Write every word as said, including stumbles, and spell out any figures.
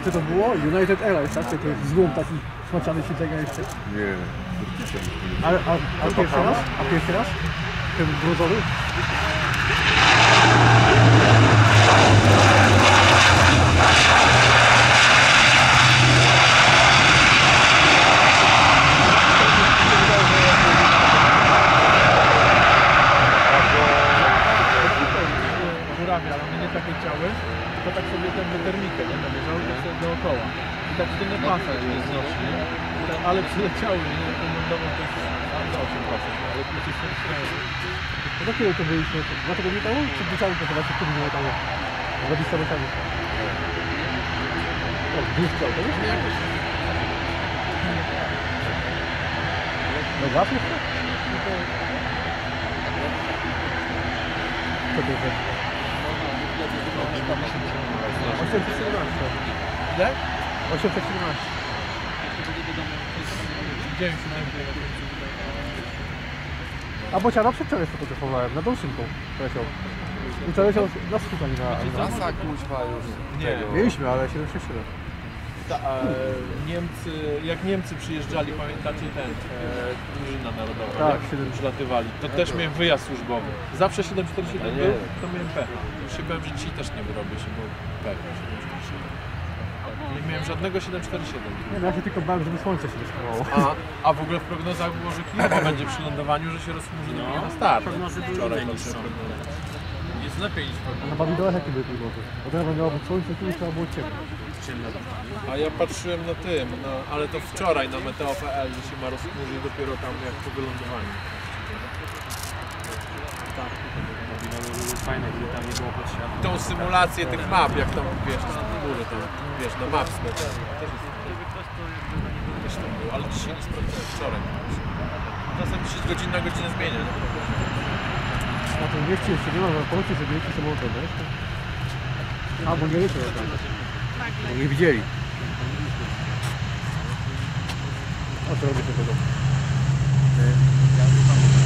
co to było? United Airlines, tak? To jest złom taki smaczany siedzenia jeszcze. Nie. A, a, a pierwszy raz? A pierwszy raz? Ten brązowy? Żurawia, ale one nie takie chciały, to tak sobie tę termikę nie namierzały, tak sobie dookoła. I tak to nie pasa się znosi, ale przyleciały, nie? Rekomendował też za osiem procent, ale przecież się śmiały. No do kiedy to byliśmy? Dwa tygodnie temu? Czy dniczami to zobaczyć, kiedy było tam? Za dniczami. O, blisko, to jest? No gaz jeszcze? Co to jest? osiemset siedemnaście. Ile? osiemset siedemnaście. A bociana przedwczoraj fotografowałem, na Dolszynką poleciał. I to leciał na wschód, a nie na... Trasa kuźwa już. Nie. Mieliśmy, ale siedemset sześćdziesiąt siedem. Ta, e, Niemcy, jak Niemcy przyjeżdżali, pamiętacie ten, e, drużyna narodowa, Tak, jak przylatywali, to też miałem wyjazd służbowy. Zawsze siedem czterdzieści siedem był, to miałem pecha. Już się bałem, że dzisiaj też nie wyrobię się, bo pecha siedem czterdzieści siedem. Nie miałem żadnego siedem czterdzieści siedem. Nie, no ja się tylko bałem, żeby słońce się nie schowało. A, a w ogóle w prognozach było, że klimat będzie przy lądowaniu, że się rozchmurzy no, na start. Prognozy były Wczoraj niższe. jest lepiej niż A prognozy. na Bawidole jakie były prognozy? Od razu miało być słońce, tu trzeba było ciemno. A ja patrzyłem na tym, no, ale to wczoraj na meteo kropka pe el, że się ma rozchmurzyć dopiero tam jak po wylądowaniu. Tak, były fajne, gdy tam nie było potrzeby. Tą symulację tych map, jak tam wiesz, na górze tam, wiesz, na mapskę. Też tam było, ale dzisiaj nie sprawdzałem, wczoraj. Czasem dziesięć godzin na godzinę zmienia. A to mieście jeszcze nie ma, że Polsce sobie jeździ samolotem, wiesz? A, bo nie wiecie, tak. Bo nie widzieli. O co robię tego?